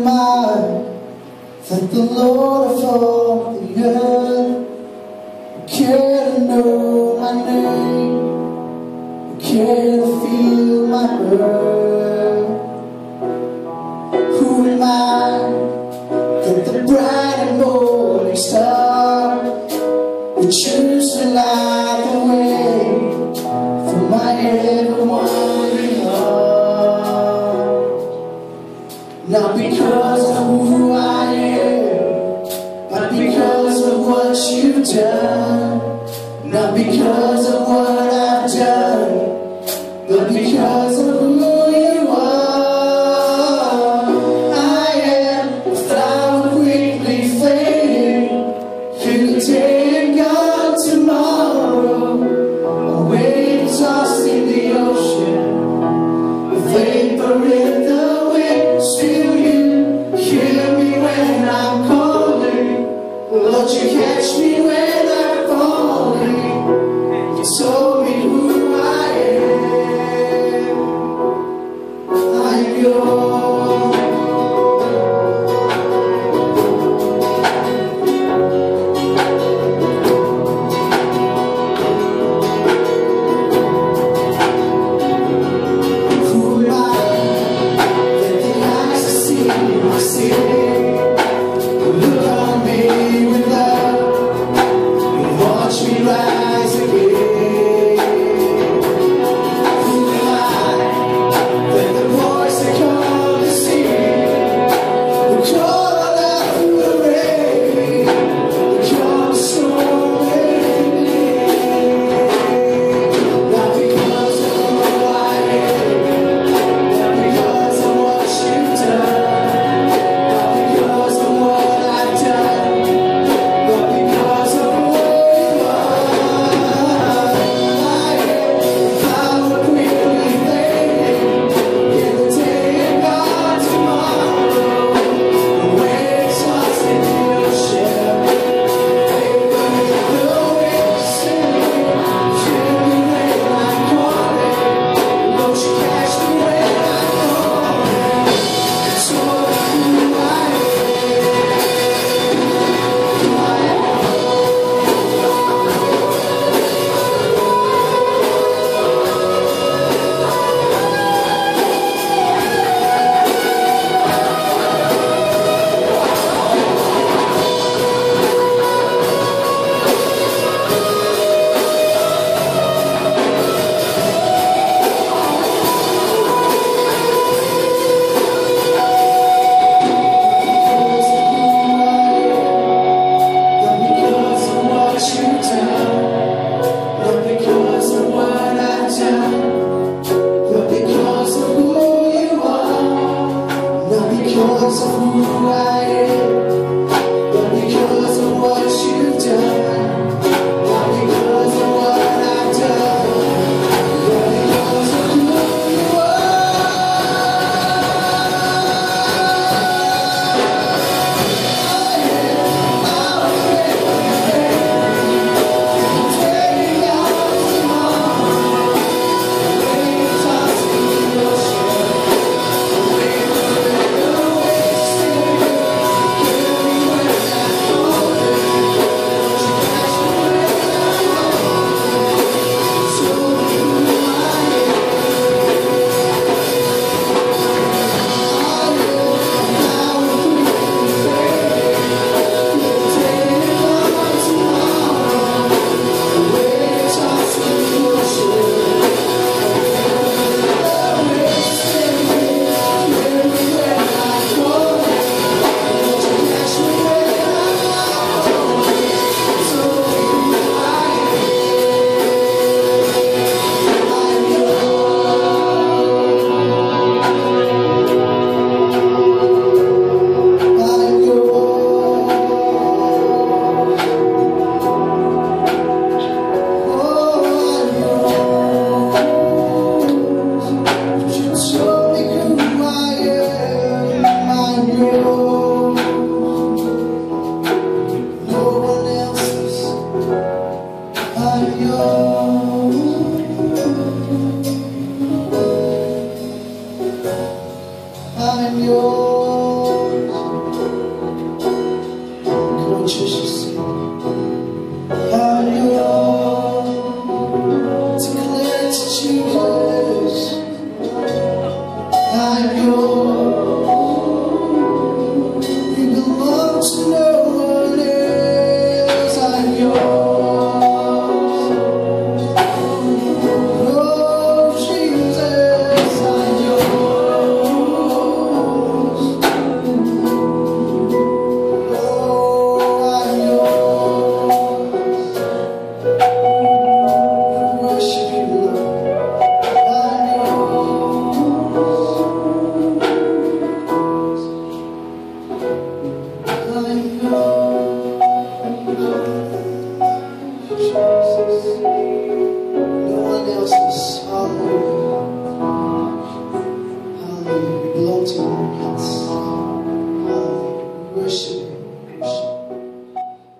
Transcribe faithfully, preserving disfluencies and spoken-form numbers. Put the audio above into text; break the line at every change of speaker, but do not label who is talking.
am I that the Lord of all the earth would care to know my name, would care to feel my hurt? Who am I that the bright and morning star would choose to light the way for my ever-wandering heart? Not because of who I am, but because of what you've done. Not because of what I've done, but because of who you are. I am a flower quickly fading, through the day and gone tomorrow. A wave tossed in the ocean, a vapor in the wind. Still you hear me when I'm calling. Lord, you catch me when I'm falling. You told me who I am. I'm yours. Who am I that the eyes have seen my city? Look on me with love and watch me rise again. Who am I that the voice that called to see will call out the rain, will call the storm and not because of who I am, not because of what you've done, not because of what I've done, but because of who you are. I am power quickly fading, in the day and gone tomorrow. The waves tossed in the ocean, vapor in the wind. Still you hear me when I'm calling. Won't you catch me when I'm falling? You told me who I Not because of what you've done, not because of what I've done, but because of who you are. Not because of who I am, but because of what you've done. Not because of what I've done, but because of who you are. to our midst. Hallelujah. We worship